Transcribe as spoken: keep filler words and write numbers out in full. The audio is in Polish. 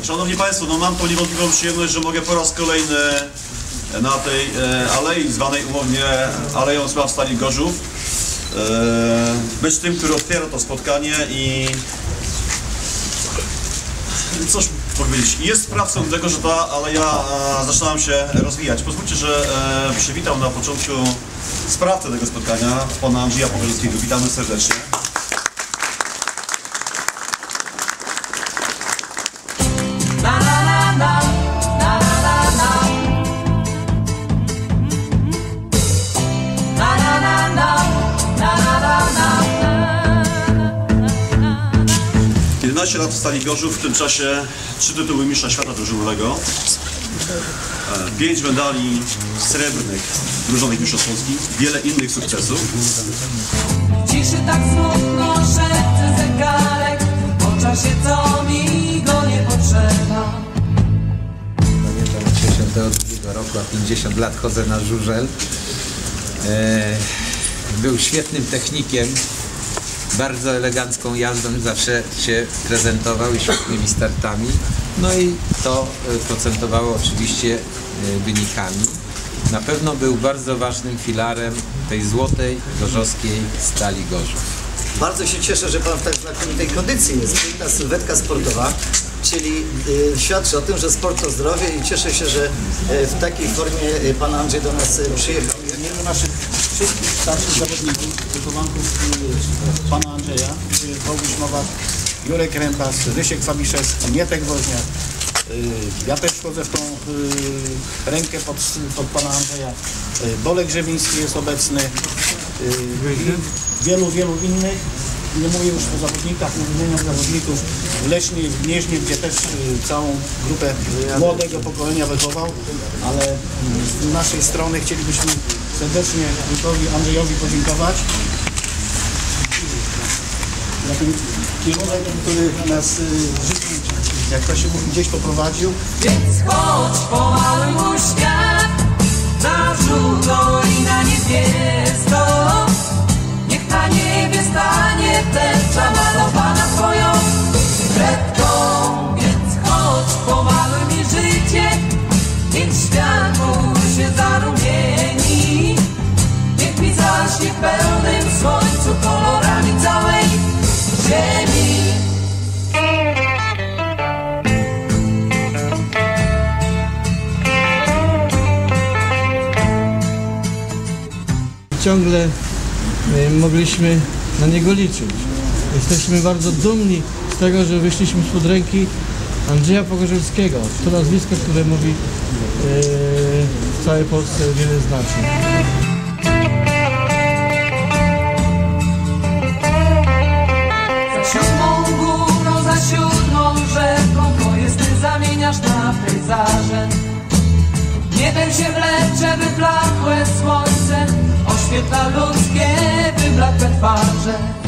Szanowni Państwo, no mam tą niewątpliwą przyjemność, że mogę po raz kolejny na tej e, alei zwanej umownie Aleją Sław Stali Gorzów e, być tym, który otwiera to spotkanie i cóż powiedzieć, jest sprawcą tego, że ta aleja e, zaczyna się rozwijać. Pozwólcie, że e, przywitam na początku sprawcę tego spotkania, pana Andrzeja Pogorzelskiego. Witamy serdecznie. jedenaście lat w Stali Gorzów, w tym czasie trzy tytuły mistrza świata drużynowego, pięć medali srebrnych drużynowych mistrzostw Polski, wiele innych sukcesów. Ciszy tak smutno szepce zegarek, po czasie co mi go nie potrzeba. Pamiętam od sześćdziesiątego drugiego roku, a pięćdziesiąt lat chodzę na żużel. E, był świetnym technikiem. Bardzo elegancką jazdą zawsze się prezentował i świetnymi startami. No i to procentowało oczywiście wynikami. Na pewno był bardzo ważnym filarem tej złotej gorzowskiej Stali Gorzów. Bardzo się cieszę, że Pan w tak znakomitej kondycji jest. Piękna sylwetka sportowa, czyli y, świadczy o tym, że sport to zdrowie i cieszę się, że y, w takiej formie y, Pan Andrzej do nas y, przyjechał. W imieniu naszych wszystkich starszych zawodników, wychowanków y, Pana Andrzeja, y, Boguś Nowak, Jurek Rębas, Rysiek Fabiszewski, Mietek Woźniak. Y, ja też wchodzę w tą y, rękę pod, pod Pana Andrzeja. Y, Bolek Grzewiński jest obecny. Y, i wielu, wielu innych. Nie mówię już o zawodnikach, nie wymieniam zawodników w Lesznie, w Gnieźnie, gdzie też y, całą grupę młodego pokolenia wychował, ale y, z naszej strony chcielibyśmy serdecznie Wójtowi Andrzejowi podziękować za ten kierunek, który nas y, życie, jak to się mówi, gdzieś poprowadził. Więc chodź, pomaluj mój świat na żółto i na niebiesko. Niech na niebie stanie tęcza malowana twoją kredką. Więc chodź, pomaluj mi życie, niech świat mój się zarumieni. Niech mi zaśnie w pełnym słońcu kolorami całej ziemi. Ciągle mogliśmy na niego liczyć. Jesteśmy bardzo dumni z tego, że wyszliśmy spod ręki Andrzeja Pogorzelskiego. To nazwisko, które mówi yy, w całej Polsce wiele znaczy. Za siódmą górą, za siódmą rzeką, twoje sny zamieniasz na pejzaże. Niebem się wlecze wyblakłe słońce, oświetla ludzkie wyblakłe twarze.